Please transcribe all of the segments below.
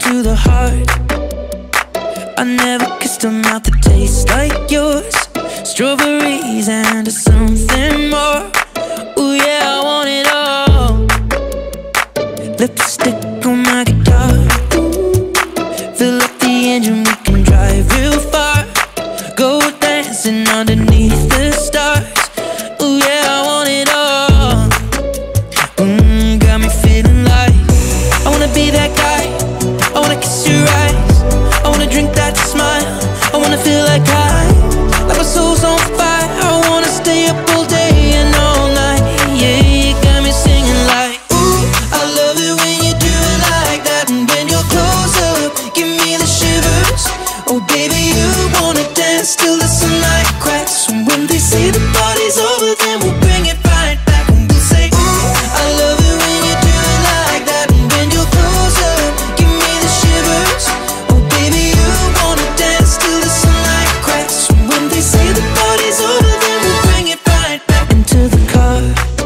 to the heart. I never kissed a mouth that tastes like yours. Strawberries and something more. Ooh yeah, I want it all. Lipstick on my guitar. Fill up the engine, we can drive real far. Go dancing underneath the stars. Ooh yeah, I want it all. Got me feeling like I wanna be that guy. I wanna kiss your eyes. I wanna drink that smile. I wanna feel like my soul's on fire. I wanna stay up all day and all night. Yeah, you got me singing like, ooh, I love it when you do it like that. And when you're close up, give me the shivers. Oh baby, you wanna dance till the sunlight cracks. And when they say the party's over, then we'll bring it right back. And we'll say, ooh, I love it when you do it like that. And when you're close up, give me the shivers. Oh baby, you wanna dance till the sunlight cracks. And when they say the party's over, then we'll bring it right back. Into the car,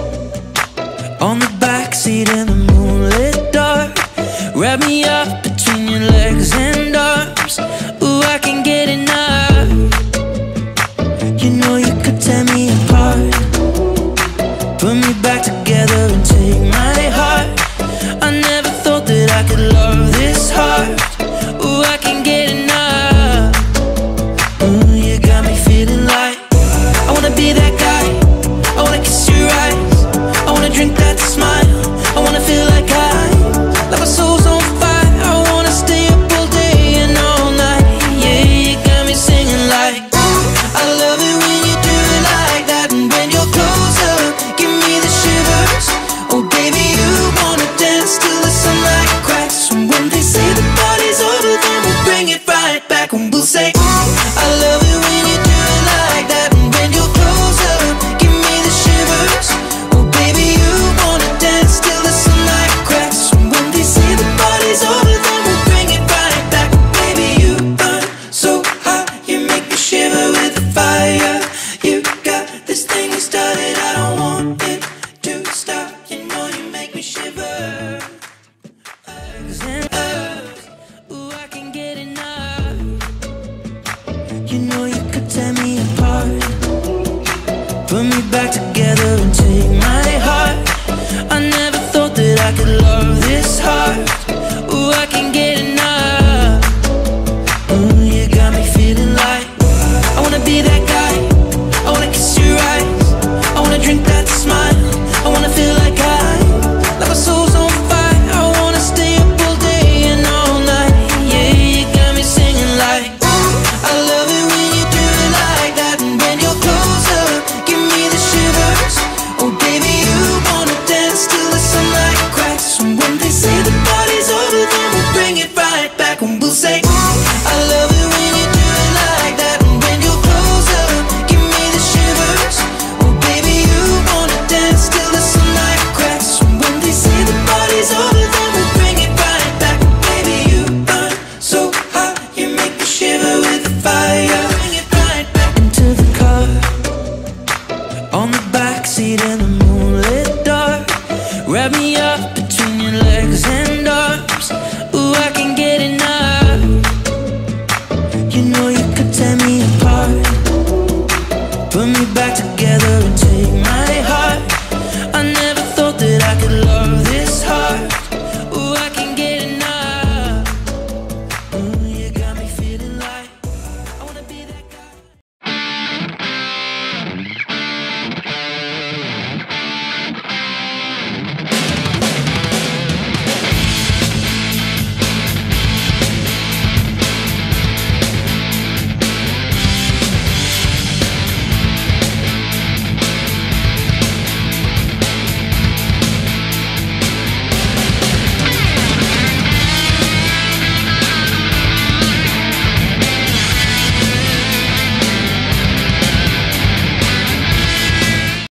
on the backseat in the moonlit dark. Wrap me up between your legs and arms. Ooh, I can get enough. You know you could tear me apart. Put me back together and take my heart. I never thought that I could love this hard. Ooh, I can get enough. Ooh, you got me feeling like I wanna be that guy. I wanna kiss your eyes. I wanna drink that smile. I wanna feel like my soul's on fire. I wanna stay up all day and all night. Yeah, you got me singing like, ooh, I love it when you do it like that. And when you're close up, give me the shivers. Oh baby, you wanna dance till the sunlight cracks. And when they say the party's over, then we'll bring it right back. And we'll say, ooh, I love it when you do it like that. And when you're close up, give me the shivers. Oh baby, you wanna dance till the sunlight cracks. And when they say the party's over, then we'll bring it right back. Baby, you burn so hot, you make me shiver with the fire. You got this thing you started, I don't want it to stop. You know you make me shiver. Ooh, I can get enough. You know you could tear me apart. Put me back together and take my heart. I never thought that I could love this hard. Ooh, I can get enough. Ooh, you got me feeling like I wanna be that guy. I wanna kiss your eyes. I wanna drink that smile. I wanna feel like my soul's on fire. I wanna stay up all day and all night. Yeah, you got me singing like, ooh, I love it when you do it like that. And when you're close up, give me the shivers. Oh baby, you wanna dance till the sunlight cracks. And when they say the party's over, then we'll bring it right back. And we'll say, ooh, I love it when you do it like that. And when you're close up, give me the shivers. Oh baby, you wanna dance till the sunlight cracks. And when they say the party's over, then we'll bring it right back. Baby, you burn so hot, you make me shiver with the fire. Bring it right back. Into the car, on the backseat in the moonlit dark. Wrap me up between your legs and arms. Ooh, I can get enough. You know you could tear me apart. Put me back together and take